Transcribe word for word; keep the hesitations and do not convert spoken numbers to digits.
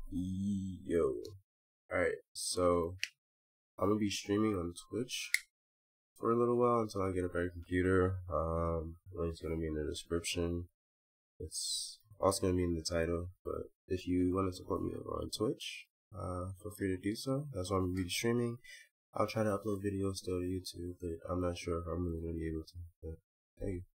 Yo. Alright, so I'm gonna be streaming on Twitch for a little while until I get a better computer. Um, link's gonna be in the description. It's also gonna be in the title. But if you want to support me over on Twitch, uh, feel free to do so. That's why I'm gonna be streaming. I'll try to upload videos still to YouTube, but I'm not sure if I'm really gonna be able to. But thank you.